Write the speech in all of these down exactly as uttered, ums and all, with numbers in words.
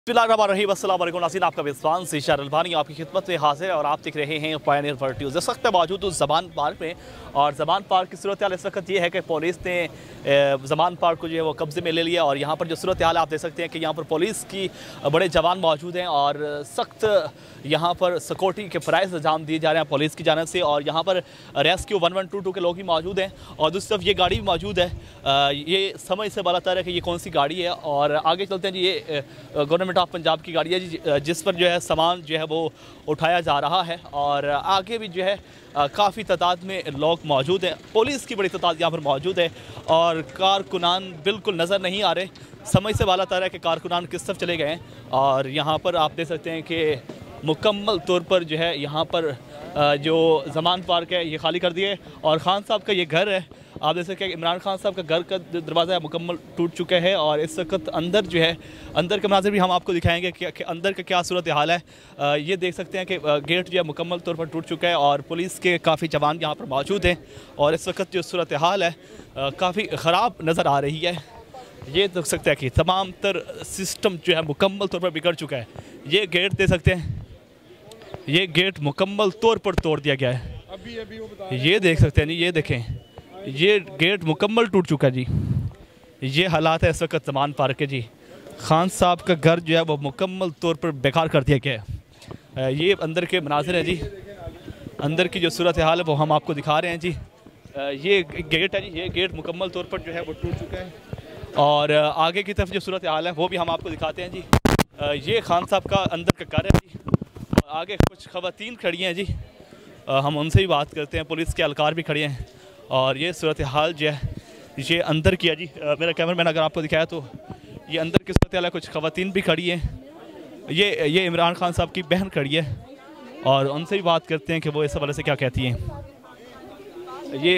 नाज़रीन, आपका विश्वास से इशार अलबानी आपकी खिदमत में हाजिर है और आप देख रहे हैं पायनियर वर्ल्ड न्यूज़। इस वक्त मौजूद हूँ ज़मान पार्क में और ज़मान पार्क की सूरत हाल इस वक्त ये है कि पुलिस ने ज़मान पार्क को जो है वो कब्जे में ले लिया और यहाँ पर जो सूरत हाल आप देख सकते हैं कि यहाँ पर पुलिस की बड़े जवान मौजूद हैं और सख्त यहाँ पर सिक्योरिटी के फ़राइज़ अंजाम दिए जा रहे हैं पुलिस की जानिब से। और यहाँ पर rescue one one two two के लोग भी मौजूद हैं और दूसरी तरफ ये गाड़ी भी मौजूद है। ये समझ से बालातर है कि ये कौन सी गाड़ी है और आगे चलते हैं जी। ये गवर्नमेंट ऑफ पंजाब की गाड़ी है जी, जिस पर जो है सामान जो है वो उठाया जा रहा है और आगे भी जो है काफ़ी तादाद में लोग मौजूद हैं। पुलिस की बड़ी तादाद यहाँ पर मौजूद है और कारकुनान बिल्कुल नज़र नहीं आ रहे। समझ से बालातर है कि कारकुनान किस तरफ चले गए हैं। और यहाँ पर आप देख सकते हैं कि मुकम्मल तौर पर जो है यहाँ पर जो ज़मान पार्क है ये खाली कर दिए और ख़ान साहब का ये घर है। आप देख सकते हैं इमरान खान साहब का घर का दरवाज़ा मुकम्मल टूट चुका है और इस वक्त अंदर जो है अंदर के मनाज़िर भी हम आपको दिखाएंगे कि, कि अंदर का क्या सूरत हाल है। आ, ये देख सकते हैं कि गेट जो है मुकम्मल तौर पर टूट चुका है और पुलिस के काफ़ी जवान यहाँ पर मौजूद हैं और इस वक्त जो सूरत हाल है काफ़ी ख़राब नज़र आ रही है। ये देख सकते हैं कि तमाम तर सिस्टम जो है मुकम्मल तौर पर बिगड़ चुका है। ये गेट देख सकते हैं, ये गेट मुकम्मल तौर पर तोड़ दिया गया है। अभी अभी वो बता ये देख सकते हैं जी, ये देखें, ये गेट मुकम्मल टूट चुका है जी। ये हालात है इस वक्त ज़मान पार्क के जी। खान साहब का घर जो है वो मुकम्मल तौर पर बेकार कर दिया गया है। ये अंदर के मनाज़िर हैं जी, अंदर की जो सूरत हाल है वो हम आपको दिखा रहे हैं जी। ये गेट है जी, ये गेट मुकम्मल तौर पर जो है वो टूट चुका है और आगे की तरफ जो सूरत हाल है वो भी हम आपको दिखाते हैं जी। ये खान साहब का अंदर का घर है जी और आगे कुछ ख़वातीन खड़ी हैं जी, हम उनसे भी बात करते हैं। पुलिस के एहलकार भी खड़े हैं और ये सूरत हाल जो है ये अंदर किया जी। आ, मेरा कैमरामैन अगर आपको दिखाया तो ये अंदर की सूरत हाल है। कुछ ख़वातीन भी खड़ी हैं। ये ये इमरान खान साहब की बहन खड़ी है और उनसे भी बात करते हैं कि वो इस हवाले से क्या कहती हैं। ये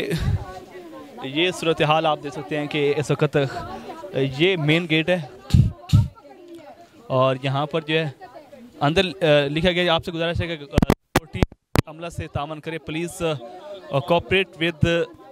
ये सूरत हाल आप देख सकते हैं कि इस वक्त ये मेन गेट है और यहाँ पर जो है अंदर लिखा गया आपसे गुजारिश है कि सिक्योरिटी अमला से तामन करे, प्लीज़ कोऑपरेट विद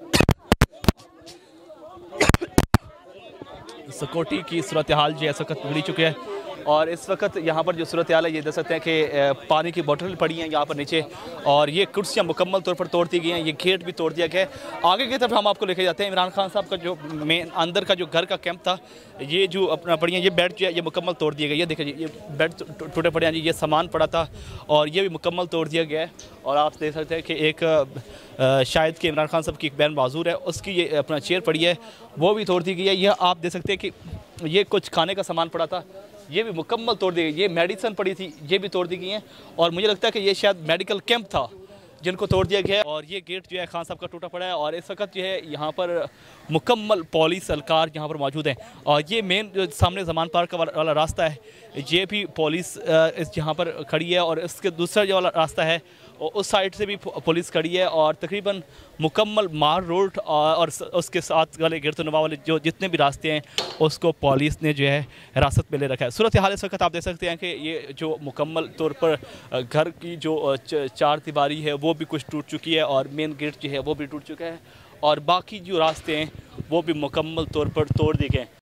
सिक्योरिटी की सूरत हाल जो है इस वक्त बिगड़ी चुकी है। और इस वक्त यहाँ पर जो सूरत हाल है ये देख सकते हैं कि पानी की बोतल पड़ी हैं यहाँ पर नीचे और ये कुर्सियाँ मुकम्मल तौर पर तोड़ दी गई हैं। ये गेट भी तोड़ दिया गया है। आगे की तरफ हम आपको लेके जाते हैं। इमरान खान साहब का जो मेन अंदर का जो घर का कैंप था, ये जो अपना पड़ी है, ये बेड जो है ये मुकम्मल तोड़ दिया गया। ये देखिए जी, ये बेड टूटे पड़े हैं जी। ये सामान पड़ा था और ये भी मुकम्मल तोड़ दिया गया है। और आप देख सकते हैं कि एक शायद कि इमरान खान साहब की एक बहन माजूर है, उसकी ये अपना चेयर पड़ी है, वो भी तोड़ दी गई है। यह आप देख सकते हैं कि ये कुछ खाने का सामान पड़ा था, ये भी मुकम्मल तोड़ दी गई। ये मेडिसिन पड़ी थी, ये भी तोड़ दी गई हैं और मुझे लगता है कि ये शायद मेडिकल कैंप था जिनको तोड़ दिया गया है। और ये गेट जो है खान साहब का टूटा पड़ा है और इस वक्त जो है यहाँ पर मुकम्मल पुलिस एहलकार यहाँ पर मौजूद हैं। और ये मेन जो सामने ज़मान पार्क वाला रास्ता है, ये भी पुलिस इस यहाँ पर खड़ी है और इसके दूसरा जो वाला रास्ता है उस साइड से भी पुलिस खड़ी है और तकरीबन मुकम्मल मार रोड और उसके साथ वाले गिरतुनवा वाले जो जितने भी रास्ते हैं उसको पुलिस ने जो है हिरासत में ले रखा है। सूरत हाल इस वक्त आप देख सकते हैं कि ये जो मुकम्मल तौर पर घर की जो चार दीवारी है वो भी कुछ टूट चुकी है और मेन गेट जो है वो भी टूट चुका है और बाकी जो रास्ते हैं वो भी मुकम्मल तौर पर तोड़ दिए गए हैं।